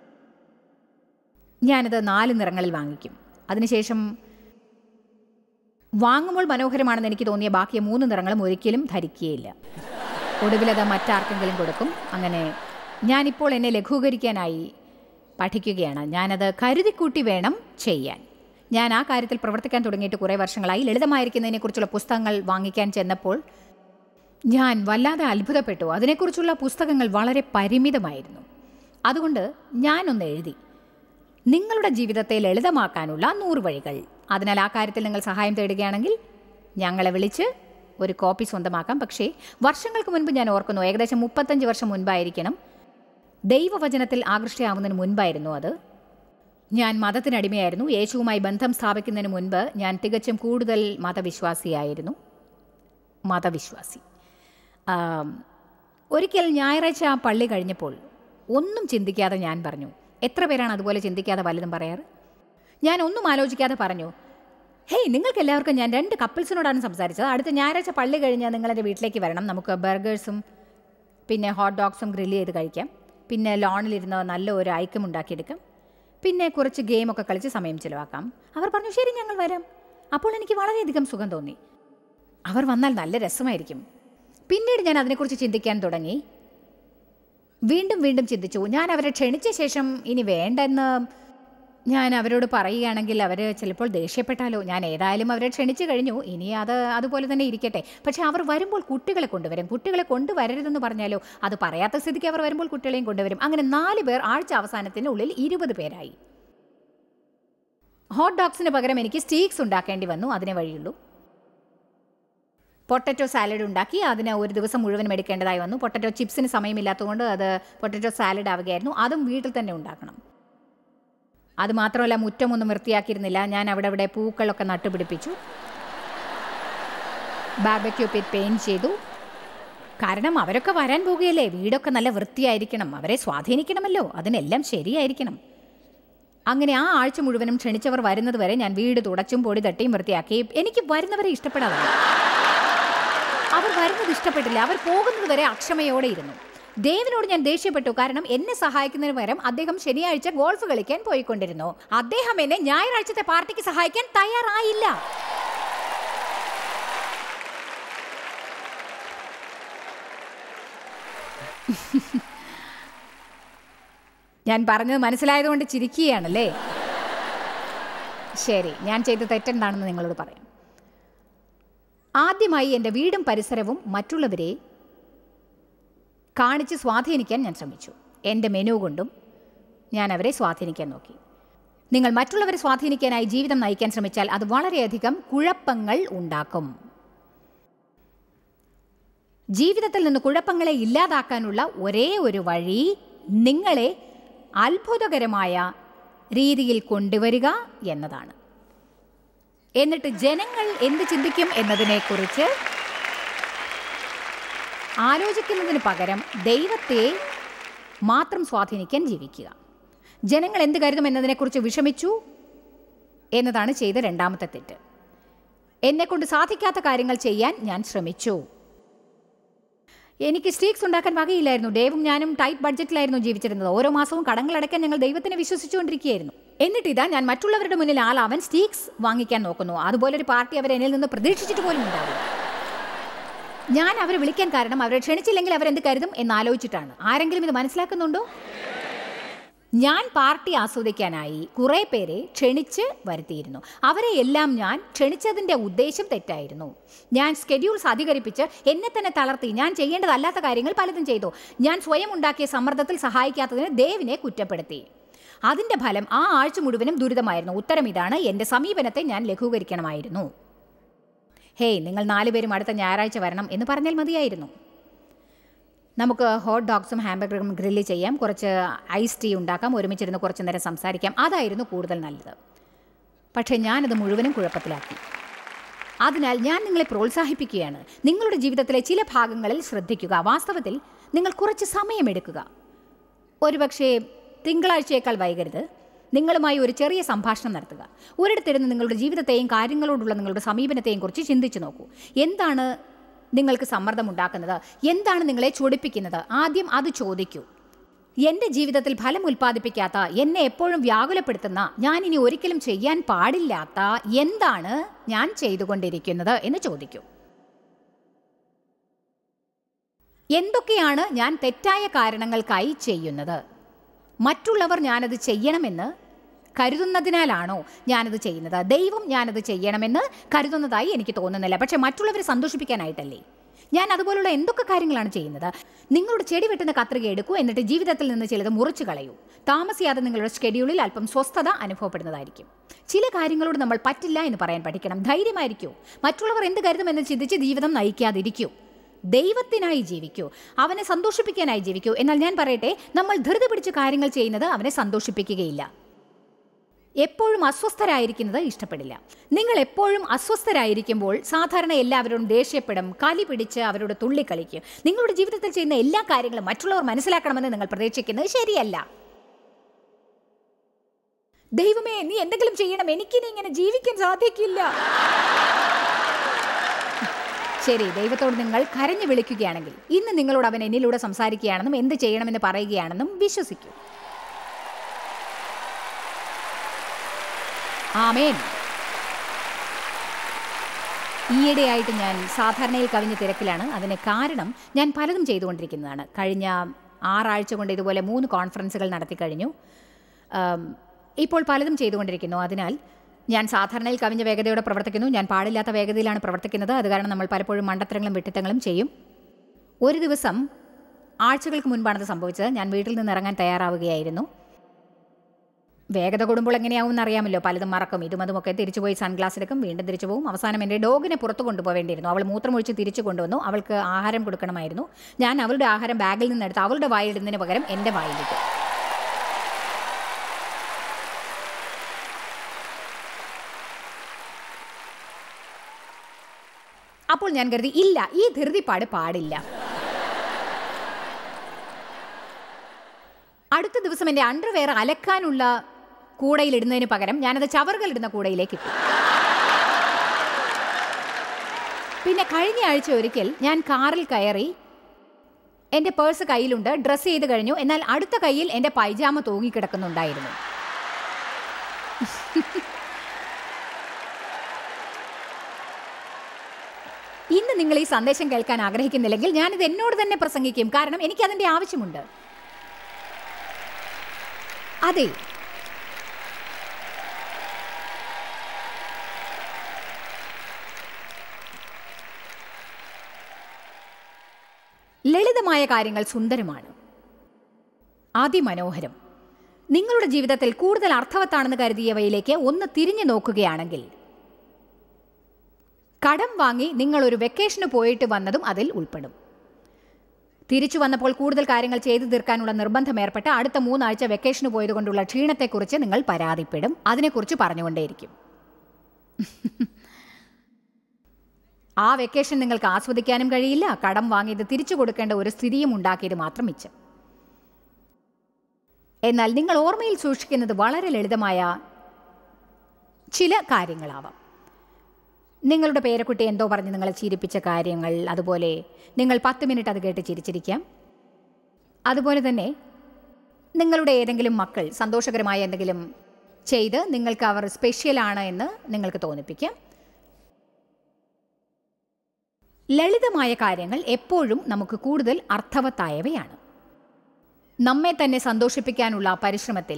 ഞാനത് നാല് നിറങ്ങളിൽ വാങ്ങിക്കും. അതിനുശേഷം വാങ്ങുമ്പോൾ മനോഹരമാണെന്ന് എനിക്ക് തോന്നിയ ബാക്കി മൂന്ന് നിറങ്ങളും ഒരിക്കലും ധരിക്കുകയില്ല. ഒടുവിലത് മറ്റാർക്കെങ്കിലും കൊടുക്കും. അങ്ങനെ ഞാനിപ്പോൾ എന്നെ ലഘൂകരിക്കാനായി പഠിക്കുകയാണ്. ഞാനത് കരുതിക്കൂട്ടി വേണം ചെയ്യാൻ. ഞാൻ ആ കാര്യത്തിൽ പ്രവർത്തിക്കാൻ തുടങ്ങിയിട്ട് കുറേ വർഷങ്ങളായി. ലളിതമായിരിക്കുന്നതിനെക്കുറിച്ചുള്ള പുസ്തകങ്ങൾ വാങ്ങിക്കാൻ ചെന്നപ്പോൾ ഞാൻ വല്ലാതെ അത്ഭുതപ്പെട്ടു. അതിനെക്കുറിച്ചുള്ള പുസ്തകങ്ങൾ വളരെ പരിമിതമായിരുന്നു. അതുകൊണ്ട് ഞാനൊന്ന് എഴുതി, നിങ്ങളുടെ ജീവിതത്തെ ലളിതമാക്കാനുള്ള നൂറ് വഴികൾ. അതിനാൽ ആ കാര്യത്തിൽ നിങ്ങൾ സഹായം തേടുകയാണെങ്കിൽ ഞങ്ങളെ വിളിച്ച് ഒരു കോപ്പി സ്വന്തമാക്കാം. പക്ഷേ വർഷങ്ങൾക്ക് മുൻപ് ഞാൻ ഓർക്കുന്നു, ഏകദേശം മുപ്പത്തഞ്ച് വർഷം മുൻപായിരിക്കണം, ദൈവവചനത്തിൽ ആകൃഷ്ടയാവുന്നതിന് മുൻപായിരുന്നു അത്. ഞാൻ മതത്തിനടിമയായിരുന്നു. യേശുവുമായി ബന്ധം സ്ഥാപിക്കുന്നതിന് മുൻപ് ഞാൻ തികച്ചും കൂടുതൽ മതവിശ്വാസിയായിരുന്നു. മതവിശ്വാസി ഒരിക്കൽ ഞായറാഴ്ച ആ പള്ളി കഴിഞ്ഞപ്പോൾ ഒന്നും ചിന്തിക്കാതെ ഞാൻ പറഞ്ഞു, എത്ര പേരാണ് അതുപോലെ ചിന്തിക്കാതെ വല്ലതും പറയാറ്? ഞാൻ ഒന്നും ആലോചിക്കാതെ പറഞ്ഞു, ഹേയ്, നിങ്ങൾക്ക് എല്ലാവർക്കും ഞാൻ രണ്ട് കപ്പിൾസിനോടാണ് സംസാരിച്ചത്. അടുത്ത ഞായറാഴ്ച പള്ളി കഴിഞ്ഞാൽ നിങ്ങളെൻ്റെ വീട്ടിലേക്ക് വരണം. നമുക്ക് ബർഗേഴ്സും പിന്നെ ഹോട്ട് ഡോഗ്സും ഗ്രില്ല് ചെയ്ത് കഴിക്കാം. പിന്നെ ലോണിലിരുന്ന് നല്ല ഒരു ഐക്യം ഉണ്ടാക്കിയെടുക്കാം. പിന്നെ കുറച്ച് ഗെയിമൊക്കെ കളിച്ച് സമയം ചിലവാക്കാം. അവർ പറഞ്ഞു, ശരി, ഞങ്ങൾ വരാം. അപ്പോൾ എനിക്ക് വളരെയധികം സുഖം തോന്നി. അവർ വന്നാൽ നല്ല രസമായിരിക്കും. പിന്നീട് ഞാൻ അതിനെക്കുറിച്ച് ചിന്തിക്കാൻ തുടങ്ങി. വീണ്ടും വീണ്ടും ചിന്തിച്ചു. ഞാൻ അവരെ ക്ഷണിച്ച ശേഷം ഇനി വേണ്ടെന്ന് ഞാൻ അവരോട് പറയുകയാണെങ്കിൽ അവർ ചിലപ്പോൾ ദേഷ്യപ്പെട്ടാലോ. ഞാൻ ഏതായാലും അവരെ ക്ഷണിച്ചു കഴിഞ്ഞു, ഇനി അത് അതുപോലെ തന്നെ ഇരിക്കട്ടെ. പക്ഷേ അവർ വരുമ്പോൾ കുട്ടികളെ കൊണ്ടുവരും. കുട്ടികളെ കൊണ്ടുവരരുതെന്ന് പറഞ്ഞാലോ, അത് പറയാത്ത സ്ഥിതിക്ക് അവർ വരുമ്പോൾ കുട്ടികളെയും കൊണ്ടുവരും. അങ്ങനെ നാല് പേർ ആഴ്ച അവസാനത്തിനുള്ളിൽ ഇരുപത് പേരായി. ഹോട്ട് ഡോഗ്സിന് പകരം എനിക്ക് സ്റ്റീക്സ് ഉണ്ടാക്കേണ്ടി വന്നു. അതിനെ വഴിയുള്ളൂ. പൊട്ടറ്റോ സാലഡ് ഉണ്ടാക്കി. അതിന് ഒരു ദിവസം മുഴുവനും എടുക്കേണ്ടതായി വന്നു. പൊട്ടറ്റോ ചിപ്സിന് സമയമില്ലാത്തതുകൊണ്ട് അത് പൊട്ടറ്റോ സാലഡ് ആവുകയായിരുന്നു. അതും വീട്ടിൽ തന്നെ ഉണ്ടാക്കണം. അതുമാത്രമല്ല, മുറ്റമൊന്നും വൃത്തിയാക്കിയിരുന്നില്ല. ഞാൻ അവിടെ അവിടെ പൂക്കളൊക്കെ നട്ടുപിടിപ്പിച്ചു. ബാർബക്യൂ പിറ്റ് പെയിൻറ്റ് ചെയ്തു. കാരണം അവരൊക്കെ വരാൻ പോകുകയല്ലേ, വീടൊക്കെ നല്ല വൃത്തിയായിരിക്കണം, അവരെ സ്വാധീനിക്കണമല്ലോ, അതിനെല്ലാം ശരിയായിരിക്കണം. അങ്ങനെ ആ ആഴ്ച മുഴുവനും ക്ഷണിച്ചവർ വരുന്നത് വരെ ഞാൻ വീട് തുടച്ചും പൊടി തട്ടിയും വൃത്തിയാക്കി. എനിക്ക് വരുന്നവരെ ഇഷ്ടപ്പെടാതെ. അവർ വരുന്നത് ഇഷ്ടപ്പെട്ടില്ല. അവർ പോകുന്നത് വരെ അക്ഷമയോടെ ഇരുന്നു. ദേവിനോട് ഞാൻ ദേഷ്യപ്പെട്ടു. കാരണം എന്നെ സഹായിക്കുന്നതിന് പകരം അദ്ദേഹം ശനിയാഴ്ച ഗോൾഫ് കളിക്കാൻ പോയിക്കൊണ്ടിരുന്നു. അദ്ദേഹം എന്നെ ഞായറാഴ്ചത്തെ പാർട്ടിക്ക് സഹായിക്കാൻ തയ്യാറായില്ല. ഞാൻ പറഞ്ഞത് മനസ്സിലായതുകൊണ്ട് ചിരിക്കുകയാണല്ലേ? ശരി, ഞാൻ ചെയ്ത തെറ്റെന്താണെന്ന് നിങ്ങളോട് പറയാം. ആദ്യമായി എൻ്റെ വീടും പരിസരവും മറ്റുള്ളവരെ കാണിച്ച് സ്വാധീനിക്കാൻ ഞാൻ ശ്രമിച്ചു. എൻ്റെ മെനു കൊണ്ടും ഞാൻ അവരെ സ്വാധീനിക്കാൻ നോക്കി. നിങ്ങൾ മറ്റുള്ളവരെ സ്വാധീനിക്കാനായി ജീവിതം നയിക്കാൻ ശ്രമിച്ചാൽ അത് വളരെയധികം കുഴപ്പങ്ങൾ ഉണ്ടാക്കും. ജീവിതത്തിൽ നിന്ന് കുഴപ്പങ്ങളെ ഇല്ലാതാക്കാനുള്ള ഒരേ ഒരു വഴി നിങ്ങളെ അത്ഭുതകരമായ രീതിയിൽ കൊണ്ടുവരിക എന്നതാണ്. എന്നിട്ട് ജനങ്ങൾ എന്ത് ചിന്തിക്കും എന്നതിനെക്കുറിച്ച് ആലോചിക്കുന്നതിന് പകരം ദൈവത്തെ മാത്രം സ്വാധീനിക്കാൻ ജീവിക്കുക. ജനങ്ങൾ എന്ത് കരുതും എന്നതിനെക്കുറിച്ച് വിഷമിച്ചു എന്നതാണ് ചെയ്ത രണ്ടാമത്തെ തെറ്റ്. എന്നെക്കൊണ്ട് സാധിക്കാത്ത കാര്യങ്ങൾ ചെയ്യാൻ ഞാൻ ശ്രമിച്ചു. എനിക്ക് സ്റ്റീക്സ് ഉണ്ടാക്കാൻ വകയില്ലായിരുന്നു. ഡേവും ഞാനും ടൈറ്റ് ബഡ്ജറ്റിലായിരുന്നു ജീവിച്ചിരുന്നത്. ഓരോ മാസവും കടങ്ങൾ അടയ്ക്കാൻ ഞങ്ങൾ ദൈവത്തിനെ വിശ്വസിച്ചുകൊണ്ടിരിക്കുകയായിരുന്നു. എന്നിട്ടിതാ ഞാൻ മറ്റുള്ളവരുടെ മുന്നിൽ ആളാവൻ സ്റ്റീക്സ് വാങ്ങിക്കാൻ നോക്കുന്നു. അതുപോലൊരു പാർട്ടി അവർ എന്നിൽ നിന്ന് പ്രതീക്ഷിച്ചിട്ട് പോലും ഉണ്ടാവില്ല. ഞാൻ അവരെ വിളിക്കാൻ കാരണം അവരെ ക്ഷണിച്ചില്ലെങ്കിൽ അവരെന്ത് കരുതും എന്നാലോചിച്ചിട്ടാണ്. ആരെങ്കിലും ഇത് മനസ്സിലാക്കുന്നുണ്ടോ? ഞാൻ പാർട്ടി ആസ്വദിക്കാനായി കുറേ പേരെ ക്ഷണിച്ച് വരുത്തിയിരുന്നു. അവരെ എല്ലാം ഞാൻ ക്ഷണിച്ചതിൻ്റെ ഉദ്ദേശം തെറ്റായിരുന്നു. ഞാൻ സ്കെഡ്യൂൾസ് അധികരിപ്പിച്ച് എന്നെ തന്നെ തളർത്തി. ഞാൻ ചെയ്യേണ്ടതല്ലാത്ത കാര്യങ്ങൾ പലതും ചെയ്തു. ഞാൻ സ്വയം ഉണ്ടാക്കിയ സമ്മർദ്ദത്തിൽ സഹായിക്കാത്തതിന് ദേവിനെ കുറ്റപ്പെടുത്തി. അതിൻ്റെ ഫലം ആ ആഴ്ച മുഴുവനും ദുരിതമായിരുന്നു. ഉത്തരം ഇതാണ്: എൻ്റെ സമീപനത്തെ ഞാൻ ലഘൂകരിക്കണമായിരുന്നു. ഹേയ്, നിങ്ങൾ നാലുപേരും അടുത്ത ഞായറാഴ്ച വരണം എന്ന് പറഞ്ഞാൽ മതിയായിരുന്നു. നമുക്ക് ഹോട്ട് ഡോഗ്സും ഹാംബർഗറും ഗ്രില്ല് ചെയ്യാം, കുറച്ച് ഐസ് ടീ ഉണ്ടാക്കാം, ഒരുമിച്ചിരുന്ന് കുറച്ച് നേരം സംസാരിക്കാം. അതായിരുന്നു കൂടുതൽ നല്ലത്. പക്ഷേ ഞാനത് മുഴുവനും കുഴപ്പത്തിലാക്കി. അതിനാൽ ഞാൻ നിങ്ങളെ പ്രോത്സാഹിപ്പിക്കുകയാണ്. നിങ്ങളുടെ ജീവിതത്തിലെ ചില ഭാഗങ്ങളിൽ ശ്രദ്ധിക്കുക. വാസ്തവത്തിൽ നിങ്ങൾ കുറച്ച് സമയമെടുക്കുക. ഒരുപക്ഷേ തിങ്കളാഴ്ചയേക്കാൾ വൈകരുത്. നിങ്ങളുമായി ഒരു ചെറിയ സംഭാഷണം നടത്തുക. ഒരിടത്തിരുന്ന് നിങ്ങളുടെ ജീവിതത്തെയും കാര്യങ്ങളോടുള്ള നിങ്ങളുടെ സമീപനത്തെയും കുറിച്ച് ചിന്തിച്ചു നോക്കൂ. എന്താണ് നിങ്ങൾക്ക് സമ്മർദ്ദം ഉണ്ടാക്കുന്നത്? എന്താണ് നിങ്ങളെ ചൊടിപ്പിക്കുന്നത്? ആദ്യം അത് ചോദിക്കൂ. എൻ്റെ ജീവിതത്തിൽ ഫലം ഉൽപ്പാദിപ്പിക്കാത്ത, എന്നെ എപ്പോഴും വ്യാകുലപ്പെടുത്തുന്ന, ഞാൻ ഇനി ഒരിക്കലും ചെയ്യാൻ പാടില്ലാത്ത എന്താണ് ഞാൻ ചെയ്തുകൊണ്ടിരിക്കുന്നത് എന്ന് ചോദിക്കൂ. എന്തൊക്കെയാണ് ഞാൻ തെറ്റായ കാരണങ്ങൾക്കായി ചെയ്യുന്നത്? മറ്റുള്ളവർ ഞാനത് ചെയ്യണമെന്ന് കരുതുന്നതിനാലാണോ ഞാനത് ചെയ്യുന്നത്? ദൈവം ഞാനത് ചെയ്യണമെന്ന് കരുതുന്നതായി എനിക്ക് തോന്നുന്നില്ല. പക്ഷേ മറ്റുള്ളവരെ സന്തോഷിപ്പിക്കാനായിട്ടല്ലേ? ഞാൻ അതുപോലുള്ള എന്തൊക്കെ കാര്യങ്ങളാണ് ചെയ്യുന്നത്? നിങ്ങളുടെ ചെടി വെട്ടുന്ന കത്രിക എടുക്കൂ, എന്നിട്ട് ജീവിതത്തിൽ നിന്ന് ചിലത് മുറിച്ചു കളയൂ. താമസിയാതെ നിങ്ങളുടെ ഷെഡ്യൂളിൽ അല്പം സ്വസ്ഥത അനുഭവപ്പെടുന്നതായിരിക്കും. ചില കാര്യങ്ങളോട് നമ്മൾ പറ്റില്ല എന്ന് പറയാൻ പഠിക്കണം. ധൈര്യമായിരിക്കൂ. മറ്റുള്ളവർ എന്ത് കരുതുമെന്ന് ചിന്തിച്ച് ജീവിതം നയിക്കാതിരിക്കൂ. ദൈവത്തിനായി ജീവിക്കൂ. അവനെ സന്തോഷിപ്പിക്കാനായി ജീവിക്കൂ. എന്നാൽ ഞാൻ പറയട്ടെ, നമ്മൾ ധൃതി പിടിച്ച് കാര്യങ്ങൾ ചെയ്യുന്നത് അവനെ സന്തോഷിപ്പിക്കുകയില്ല. എപ്പോഴും അസ്വസ്ഥരായിരിക്കുന്നത് ഇഷ്ടപ്പെടില്ല. നിങ്ങൾ എപ്പോഴും അസ്വസ്ഥരായിരിക്കുമ്പോൾ സാധാരണ എല്ലാവരോടും ദേഷ്യപ്പെടും, കലി പിടിച്ച് അവരോട് തുള്ളിക്കളിക്കും. നിങ്ങളുടെ ജീവിതത്തിൽ ചെയ്യുന്ന എല്ലാ കാര്യങ്ങളും മറ്റുള്ളവർ മനസ്സിലാക്കണമെന്ന് നിങ്ങൾ പ്രതീക്ഷിക്കുന്നത് ശരിയല്ല. ദൈവമേ, നീ എന്തെങ്കിലും ചെയ്യണം, എനിക്കിനി ഇങ്ങനെ ജീവിക്കാൻ സാധിക്കില്ല. ശരി, ദൈവത്തോട് നിങ്ങൾ കരഞ്ഞു വിളിക്കുകയാണെങ്കിൽ ഇന്ന് നിങ്ങളോട് അവൻ എന്നിലൂടെ സംസാരിക്കുകയാണെന്നും എന്ത് ചെയ്യണമെന്ന് പറയുകയാണെന്നും വിശ്വസിക്കൂ. ആമേൻ. ഈയിടെയായിട്ട് ഞാൻ സാധാരണയിൽ കവിഞ്ഞ തിരക്കിലാണ്. അതിന് കാരണം ഞാൻ പലതും ചെയ്തുകൊണ്ടിരിക്കുന്നതാണ്. കഴിഞ്ഞ ആറാഴ്ച കൊണ്ട് ഇതുപോലെ മൂന്ന് കോൺഫറൻസുകൾ നടത്തി കഴിഞ്ഞു. ഇപ്പോൾ പലതും ചെയ്തുകൊണ്ടിരിക്കുന്നു. അതിനാൽ ഞാൻ സാധാരണയിൽ കവിഞ്ഞ വേഗതയോടെ പ്രവർത്തിക്കുന്നു. ഞാൻ പാടില്ലാത്ത വേഗതയിലാണ് പ്രവർത്തിക്കുന്നത്. അത് കാരണം നമ്മൾ പലപ്പോഴും മണ്ടത്തരങ്ങളും വിട്ടിത്തങ്ങളും ചെയ്യും. ഒരു ദിവസം ആഴ്ചകൾക്ക് മുൻപാണത് സംഭവിച്ചത്. ഞാൻ വീട്ടിൽ നിന്ന് ഇറങ്ങാൻ തയ്യാറാവുകയായിരുന്നു. വേഗത കൂടുമ്പോൾ എങ്ങനെയാവുമെന്ന് അറിയാമല്ലോ. പലതും മറക്കും. ഇതും അതുമൊക്കെ തിരിച്ചുപോയി സൺഗ്ലാസ് എടുക്കും, വീണ്ടും തിരിച്ചു പോകും. അവസാനം എൻ്റെ ഡോഗിനെ പുറത്ത് കൊണ്ടുപോവേണ്ടിയിരുന്നു. അവൾ മൂത്രമൊഴിച്ച് തിരിച്ചു കൊണ്ടുവന്നു. അവൾക്ക് ആഹാരം കൊടുക്കണമായിരുന്നു. ഞാൻ അവളുടെ ആഹാരം ബാഗിൽ നിന്നെടുത്ത് അവളുടെ വായിലിടുന്നതിന് പകരം എൻ്റെ വായിലിട്ടു. അപ്പോൾ ഞാൻ കരുതി, ഇല്ല, ഈ ധൃതിപ്പാട് പാടില്ല. അടുത്ത ദിവസം എൻ്റെ അണ്ടർവെയർ അലക്കാനുള്ള കൂടയിലിടുന്നതിന് പകരം ഞാനത് ചവറുകളിടുന്ന കൂടയിലേക്ക് ഇട്ടു. പിന്നെ കഴിഞ്ഞ ആഴ്ച ഒരിക്കൽ ഞാൻ കാറിൽ കയറി. എൻ്റെ പേഴ്സ് കയ്യിലുണ്ട്, ഡ്രസ്സ് ചെയ്ത് കഴിഞ്ഞു. എന്നാൽ അടുത്ത കയ്യിൽ എൻ്റെ പൈജാമ തൂങ്ങിക്കിടക്കുന്നുണ്ടായിരുന്നു. ഇന്ന് നിങ്ങൾ ഈ സന്ദേശം കേൾക്കാൻ ആഗ്രഹിക്കുന്നില്ലെങ്കിൽ ഞാനിത് എന്നോട് തന്നെ പ്രസംഗിക്കും, കാരണം എനിക്കതിൻ്റെ ആവശ്യമുണ്ട്. അതെ, ലളിതമായ കാര്യങ്ങൾ സുന്ദരമാണ്, അതിമനോഹരം. നിങ്ങളുടെ ജീവിതത്തിൽ കൂടുതൽ അർത്ഥവത്താണെന്ന് കരുതിയവയിലേക്ക് ഒന്ന് തിരിഞ്ഞു നോക്കുകയാണെങ്കിൽ, കടം വാങ്ങി നിങ്ങൾ ഒരു വെക്കേഷന് പോയിട്ട് വന്നതും അതിൽ ഉൾപ്പെടും. തിരിച്ചു വന്നപ്പോൾ കൂടുതൽ കാര്യങ്ങൾ ചെയ്തു തീർക്കാനുള്ള നിർബന്ധം ഏർപ്പെട്ട അടുത്ത മൂന്നാഴ്ച വെക്കേഷന് പോയതുകൊണ്ടുള്ള ക്ഷീണത്തെക്കുറിച്ച് നിങ്ങൾ പരാതിപ്പെടും, അതിനെക്കുറിച്ച് പറഞ്ഞുകൊണ്ടേയിരിക്കും. ആ വെക്കേഷൻ നിങ്ങൾക്ക് ആസ്വദിക്കാനും കഴിയില്ല, കടം വാങ്ങിയത് തിരിച്ചു കൊടുക്കേണ്ട ഒരു സ്ഥിതിയും ഉണ്ടാക്കിയത് മാത്രം മിച്ചം. എന്നാൽ നിങ്ങൾ ഓർമ്മയിൽ സൂക്ഷിക്കുന്നത് വളരെ ലളിതമായ ചില കാര്യങ്ങളാവാം. നിങ്ങളുടെ പേരക്കുട്ടി എന്തോ പറഞ്ഞ് നിങ്ങളെ ചിരിപ്പിച്ച കാര്യങ്ങൾ, അതുപോലെ നിങ്ങൾ പത്ത് മിനിറ്റ് അത് കേട്ട് ചിരിച്ചിരിക്കാം. അതുപോലെ തന്നെ നിങ്ങളുടെ ഏതെങ്കിലും മക്കൾ സന്തോഷകരമായ എന്തെങ്കിലും ചെയ്ത് നിങ്ങൾക്ക് അവർ സ്പെഷ്യലാണ് എന്ന് നിങ്ങൾക്ക് തോന്നിപ്പിക്കാം. ലളിതമായ കാര്യങ്ങൾ എപ്പോഴും നമുക്ക് കൂടുതൽ അർത്ഥവത്തായവയാണ്. നമ്മെ തന്നെ സന്തോഷിപ്പിക്കാനുള്ള പരിശ്രമത്തിൽ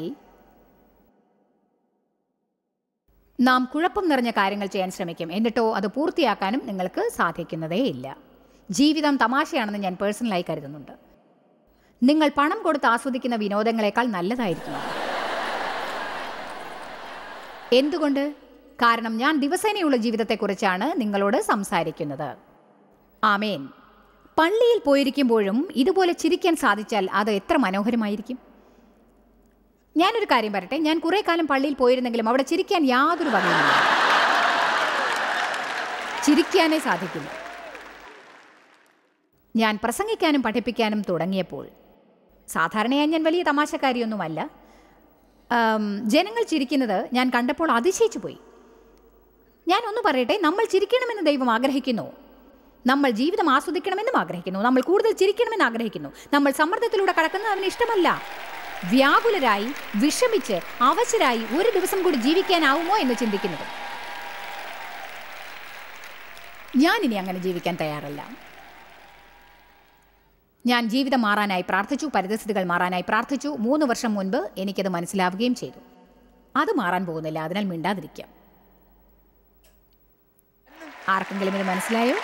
നാം കുഴപ്പം നിറഞ്ഞ കാര്യങ്ങൾ ചെയ്യാൻ ശ്രമിക്കും, എന്നിട്ടോ അത് പൂർത്തിയാക്കാനും നിങ്ങൾക്ക് സാധിക്കുന്നതേയില്ല. ജീവിതം തമാശയാണെന്ന് ഞാൻ പേഴ്സണലായി കരുതുന്നുണ്ട്. നിങ്ങൾ പണം കൊടുത്ത് ആസ്വദിക്കുന്ന വിനോദങ്ങളെക്കാൾ നല്ലതായിരിക്കും. എന്തുകൊണ്ട്? കാരണം ഞാൻ ദിവസേനയുള്ള ജീവിതത്തെക്കുറിച്ചാണ് നിങ്ങളോട് സംസാരിക്കുന്നത്. ആമേൻ. പള്ളിയിൽ പോയിരിക്കുമ്പോഴും ഇതുപോലെ ചിരിക്കാൻ സാധിച്ചാൽ അത് എത്ര മനോഹരമായിരിക്കും. ഞാനൊരു കാര്യം പറയട്ടെ, ഞാൻ കുറേ കാലം പള്ളിയിൽ പോയിരുന്നെങ്കിലും അവിടെ ചിരിക്കാൻ യാതൊരു വകയില്ല. ചിരിക്കാനേ സാധിക്കില്ല. ഞാൻ പ്രസംഗിക്കാനും പഠിപ്പിക്കാനും തുടങ്ങിയപ്പോൾ, സാധാരണയായി ഞാൻ വലിയ തമാശക്കാരിയൊന്നുമല്ല, ജനങ്ങൾ ചിരിക്കുന്നത് ഞാൻ കണ്ടപ്പോൾ അതിശയിച്ചു പോയി. ഞാനൊന്ന് പറയട്ടെ, നമ്മൾ ചിരിക്കണമെന്ന് ദൈവം ആഗ്രഹിക്കുന്നു. നമ്മൾ ജീവിതം ആസ്വദിക്കണമെന്നും ആഗ്രഹിക്കുന്നു. നമ്മൾ കൂടുതൽ ചിരിക്കണമെന്ന് ആഗ്രഹിക്കുന്നു. നമ്മൾ സമ്മർദ്ദത്തിലൂടെ കടക്കുന്നത് അവന് ഇഷ്ടമല്ല. വ്യാകുലരായി, വിഷമിച്ച്, അവശരായി ഒരു ദിവസം കൂടി ജീവിക്കാനാവുമോ എന്ന് ചിന്തിക്കുന്നത്. ഞാനിനി അങ്ങനെ ജീവിക്കാൻ തയ്യാറല്ല. ഞാൻ ജീവിതം മാറാനായി പ്രാർത്ഥിച്ചു, പരിതസ്ഥിതികൾ മാറാനായി പ്രാർത്ഥിച്ചു. മൂന്ന് വർഷം മുൻപ് എനിക്കത് മനസ്സിലാവുകയും ചെയ്തു. അത് മാറാൻ പോകുന്നില്ല, അതിനാൽ മിണ്ടാതിരിക്കാം. ആർക്കെങ്കിലും ഇത് മനസ്സിലായോ?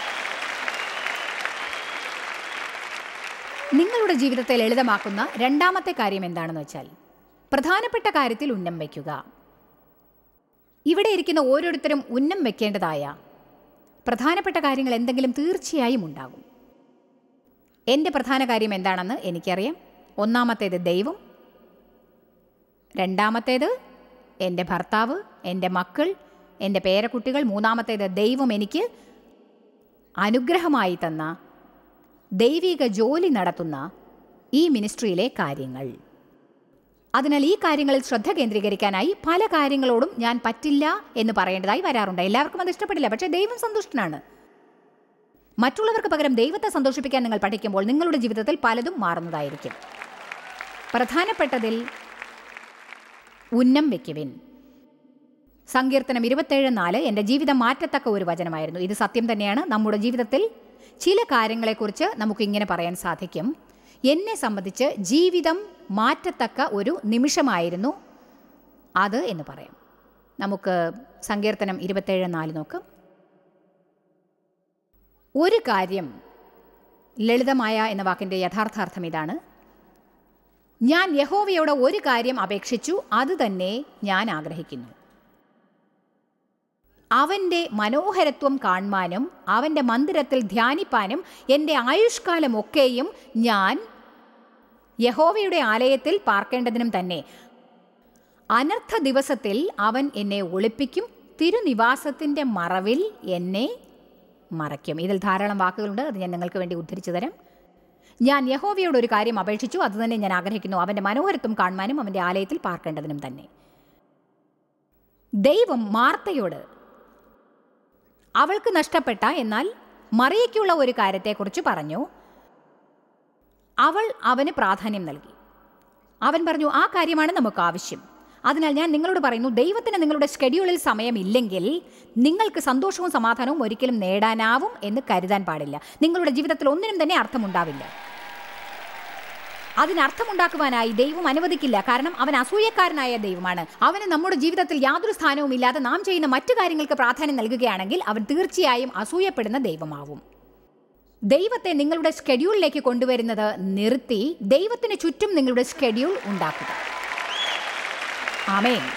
നിങ്ങളുടെ ജീവിതത്തെ ലളിതമാക്കുന്ന രണ്ടാമത്തെ കാര്യം എന്താണെന്ന് വെച്ചാൽ, പ്രധാനപ്പെട്ട കാര്യത്തിൽ ഉന്നം വയ്ക്കുക. ഇവിടെ ഇരിക്കുന്ന ഓരോരുത്തരും ഉന്നം വയ്ക്കേണ്ടതായ പ്രധാനപ്പെട്ട കാര്യങ്ങൾ എന്തെങ്കിലും തീർച്ചയായും ഉണ്ടാകും. എൻ്റെ പ്രധാന കാര്യം എന്താണെന്ന് എനിക്കറിയാം. ഒന്നാമത്തേത് ദൈവം, രണ്ടാമത്തേത് എൻ്റെ ഭർത്താവ്, എൻ്റെ മക്കൾ, എൻ്റെ പേരക്കുട്ടികൾ, മൂന്നാമത്തേത് ദൈവം എനിക്ക് അനുഗ്രഹമായി തന്ന ദൈവിക ജോലി നടത്തുന്ന ഈ മിനിസ്ട്രിയിലെ കാര്യങ്ങൾ. അതിനാൽ ഈ കാര്യങ്ങളിൽ ശ്രദ്ധ കേന്ദ്രീകരിക്കാനായി പല കാര്യങ്ങളോടും ഞാൻ പറ്റില്ല എന്ന് പറയേണ്ടതായി വരാറുണ്ട്. എല്ലാവർക്കും അത് ഇഷ്ടപ്പെടില്ല, പക്ഷേ ദൈവം സന്തുഷ്ടനാണ്. മറ്റുള്ളവർക്ക് പകരം ദൈവത്തെ സന്തോഷിപ്പിക്കാൻ നിങ്ങൾ പഠിക്കുമ്പോൾ നിങ്ങളുടെ ജീവിതത്തിൽ പലതും മാറുന്നതായിരിക്കും. പ്രധാനപ്പെട്ടതിൽ ഉന്നം വയ്ക്കുവിൻ. സങ്കീർത്തനം ഇരുപത്തേഴ് നാല് എൻ്റെ ജീവിതം മാറ്റത്തക്ക ഒരു വചനമായിരുന്നു. ഇത് സത്യം തന്നെയാണ്. നമ്മുടെ ജീവിതത്തിൽ ചില കാര്യങ്ങളെക്കുറിച്ച് നമുക്കിങ്ങനെ പറയാൻ സാധിക്കും, എന്നെ സംബന്ധിച്ച് ജീവിതം മാറ്റത്തക്ക ഒരു നിമിഷമായിരുന്നു അത് എന്ന് പറയാം. നമുക്ക് സങ്കീർത്തനം ഇരുപത്തേഴ് നാല് നോക്കാം. ഒരു കാര്യം, ലളിതമായ എന്ന വാക്കിൻ്റെ യഥാർത്ഥാർത്ഥം ഇതാണ്: ഞാൻ യഹോവയോട് ഒരു കാര്യം അപേക്ഷിച്ചു, അത് തന്നെ ഞാൻ ആഗ്രഹിക്കുന്നു. അവൻ്റെ മനോഹരത്വം കാണുവാനും അവൻ്റെ മന്ദിരത്തിൽ ധ്യാനിപ്പാനും എൻ്റെ ആയുഷ്കാലമൊക്കെയും ഞാൻ യഹോവയുടെ ആലയത്തിൽ പാർക്കേണ്ടതിനും തന്നെ. അനർത്ഥ ദിവസത്തിൽ അവൻ എന്നെ ഒളിപ്പിക്കും, തിരുനിവാസത്തിൻ്റെ മറവിൽ എന്നെ മറയ്ക്കും. ഇതിൽ ധാരാളം വാക്കുകളുണ്ട്, അത് ഞാൻ നിങ്ങൾക്ക് വേണ്ടി ഉദ്ധരിച്ചു തരാം. ഞാൻ യഹോവയോട് ഒരു കാര്യം അപേക്ഷിച്ചു, അതുതന്നെ ഞാൻ ആഗ്രഹിക്കുന്നു. അവൻ്റെ മനോഹരത്വം കാണുവാനും അവൻ്റെ ആലയത്തിൽ പാർക്കേണ്ടതിനും തന്നെ. ദൈവം മാർത്തയോട് അവൾക്ക് നഷ്ടപ്പെട്ട എന്നാൽ മറിയയ്ക്കുള്ള ഒരു കാര്യത്തെക്കുറിച്ച് പറഞ്ഞു. അവൾ അവന് പ്രാധാന്യം നൽകി. അവൻ പറഞ്ഞു, ആ കാര്യമാണ് നമുക്ക് ആവശ്യം. അതിനാൽ ഞാൻ നിങ്ങളോട് പറയുന്നു, ദൈവത്തിന് നിങ്ങളുടെ ഷെഡ്യൂളിൽ സമയമില്ലെങ്കിൽ നിങ്ങൾക്ക് സന്തോഷവും സമാധാനവും ഒരിക്കലും നേടാനാവും എന്ന് കരുതാൻ പാടില്ല. നിങ്ങളുടെ ജീവിതത്തിൽ ഒന്നിനും തന്നെ അർത്ഥമുണ്ടാവില്ല. അതിനർത്ഥമുണ്ടാക്കുവാനായി ദൈവം അനുവദിക്കില്ല. കാരണം അവൻ അസൂയക്കാരനായ ദൈവമാണ്. അവന് നമ്മുടെ ജീവിതത്തിൽ യാതൊരു സ്ഥാനവും ഇല്ലാതെ നാം ചെയ്യുന്ന മറ്റു കാര്യങ്ങൾക്ക് പ്രാധാന്യം നൽകുകയാണെങ്കിൽ അവൻ തീർച്ചയായും അസൂയപ്പെടുന്ന ദൈവമാവും. ദൈവത്തെ നിങ്ങളുടെ ഷെഡ്യൂളിലേക്ക് കൊണ്ടുവരുന്നത് നിർത്തി ദൈവത്തിന് ചുറ്റും നിങ്ങളുടെ ഷെഡ്യൂൾ ഉണ്ടാക്കുക. ആമേൻ.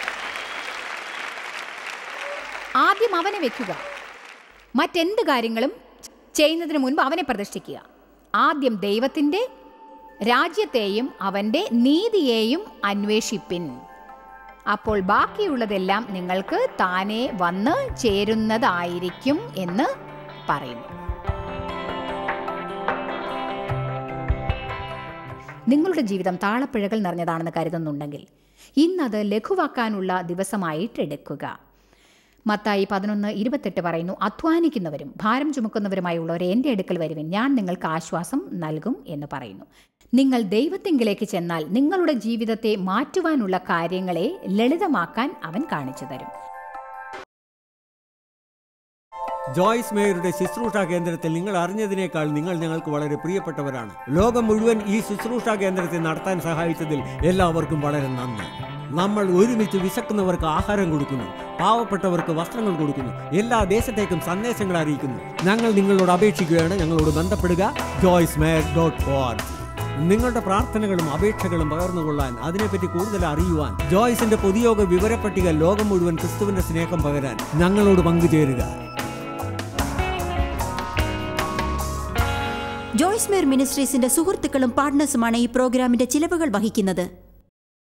ആദ്യം അവനെ വെക്കുക. മറ്റെന്ത് കാര്യങ്ങളും ചെയ്യുന്നതിന് മുൻപ് അവനെ പ്രതിഷ്ഠിക്കുക. ആദ്യം ദൈവത്തിൻ്റെ രാജ്യത്തെയും അവൻ്റെ നീതിയെയും അന്വേഷിപ്പിൻ. അപ്പോൾ ബാക്കിയുള്ളതെല്ലാം നിങ്ങൾക്ക് താനെ വന്ന് ചേരുന്നതായിരിക്കും എന്ന് പറയുന്നു. നിങ്ങളുടെ ജീവിതം താളപ്പിഴകൾ നിറഞ്ഞതാണെന്ന് കരുതുന്നുണ്ടെങ്കിൽ ഇന്നത് ലഘുവാക്കാനുള്ള ദിവസമായിട്ട് എടുക്കുക. മത്തായി പതിനൊന്ന് ഇരുപത്തെട്ട് പറയുന്നു, അധ്വാനിക്കുന്നവരും ഭാരം ചുമക്കുന്നവരുമായുള്ളവരെ എൻ്റെ അടുക്കൽ വരുവിൻ, ഞാൻ നിങ്ങൾക്ക് ആശ്വാസം നൽകും എന്ന് പറയുന്നു. നിങ്ങൾ ദൈവത്തിങ്കിലേക്ക് ചെന്നാൽ നിങ്ങളുടെ ജീവിതത്തെ മാറ്റുവാനുള്ള കാര്യങ്ങളെ ലളിതമാക്കാൻ അവൻ കാണിച്ചു തരും. ജോയ്സ് മേയറുടെ ശുശ്രൂഷാ കേന്ദ്രത്തിൽ നിങ്ങൾ അറിഞ്ഞതിനേക്കാൾ നിങ്ങൾ ഞങ്ങൾക്ക് വളരെ പ്രിയപ്പെട്ടവരാണ്. ലോകം മുഴുവൻ ഈ ശുശ്രൂഷാ കേന്ദ്രത്തെ നടത്താൻ സഹായിച്ചതിൽ എല്ലാവർക്കും വളരെ നന്ദി. നമ്മൾ ഒരുമിച്ച് വിശക്കുന്നവർക്ക് ആഹാരം കൊടുക്കുന്നു, പാവപ്പെട്ടവർക്ക് വസ്ത്രങ്ങൾ കൊടുക്കുന്നു, എല്ലാ ദേശത്തേക്കും സന്ദേശങ്ങൾ അറിയിക്കുന്നു. ഞങ്ങൾ നിങ്ങളോട് അപേക്ഷിക്കുകയാണ്, ഞങ്ങളോട് ബന്ധപ്പെടുക. Joyce Meyer dot org. നിങ്ങളുടെ പ്രാർത്ഥനകളും അപേക്ഷകളും പകർന്നുകൊള്ളാൻ, അതിനെപ്പറ്റി കൂടുതൽ അറിയുവാൻ, ജോയ്സിന്റെ പൊതുയോഗ വിവരപ്പട്ടിക ലോകം മുഴുവൻ ക്രിസ്തുവിന്റെ സ്നേഹം പകരാൻ ഞങ്ങളോട് പങ്കുചേരുക. ജോയ്സ് മേയർ മിനിസ്ട്രീസിന്റെ സുഹൃത്തുക്കളും പാർട്ട്നേഴ്സുമാണ് ഈ പ്രോഗ്രാമിന്റെ ചിലവുകൾ വഹിക്കുന്നത്.